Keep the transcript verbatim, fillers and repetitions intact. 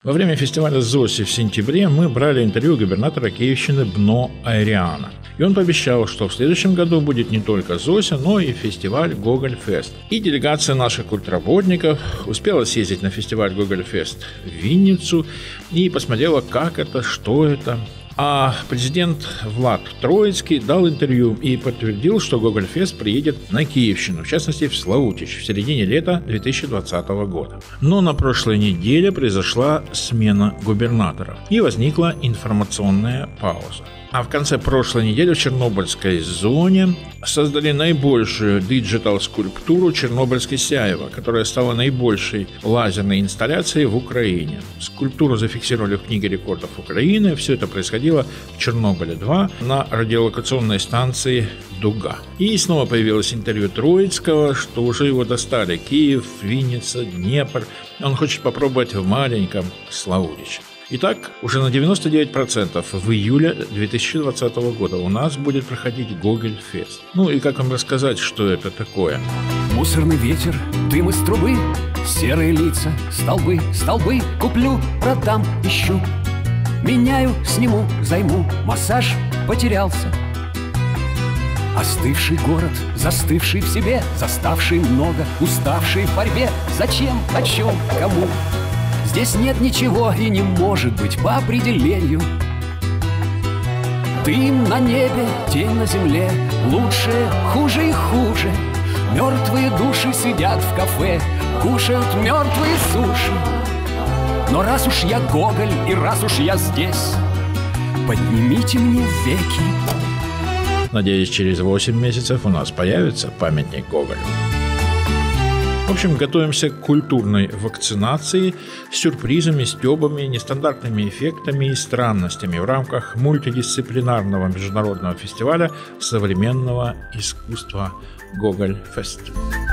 Во время фестиваля «Зоси» в сентябре мы брали интервью губернатора Киевщины Бно Айриана. И он пообещал, что в следующем году будет не только «Зося», но и фестиваль «Гоголь-фест». И делегация наших культработников успела съездить на фестиваль «Гоголь-фест» в Винницу и посмотрела, как это, что это. А президент Влад Троицкий дал интервью и подтвердил, что Гоголь-фест приедет на Киевщину, в частности в Славутич, в середине лета две тысячи двадцатого года. Но на прошлой неделе произошла смена губернаторов и возникла информационная пауза. А в конце прошлой недели в Чернобыльской зоне создали наибольшую диджитал-скульптуру Чернобыльской Сяева, которая стала наибольшей лазерной инсталляцией в Украине. Скульптуру зафиксировали в книге рекордов Украины. Все это происходило в Чернобыле-два на радиолокационной станции «Дуга». И снова появилось интервью Троицкого, что уже его достали Киев, Винница, Днепр. Он хочет попробовать в маленьком Славутиче. Итак, уже на девяносто девять процентов в июле две тысячи двадцатого года у нас будет проходить Гоголь-фест. Ну и как вам рассказать, что это такое? Мусорный ветер, дым из трубы, серые лица, столбы, столбы. Куплю, продам, ищу, меняю, сниму, займу. Массаж потерялся. Остывший город, застывший в себе, заставший много, уставший в борьбе. Зачем, о чем, кому? Здесь нет ничего и не может быть по определению. Дым на небе, тень на земле, лучше, хуже и хуже. Мертвые души сидят в кафе, кушают мертвые суши. Но раз уж я Гоголь и раз уж я здесь, поднимите мне веки. Надеюсь, через восемь месяцев у нас появится памятник Гоголю. В общем, готовимся к культурной вакцинации с сюрпризами, стёбами, нестандартными эффектами и странностями в рамках мультидисциплинарного международного фестиваля современного искусства Гоголь-фест.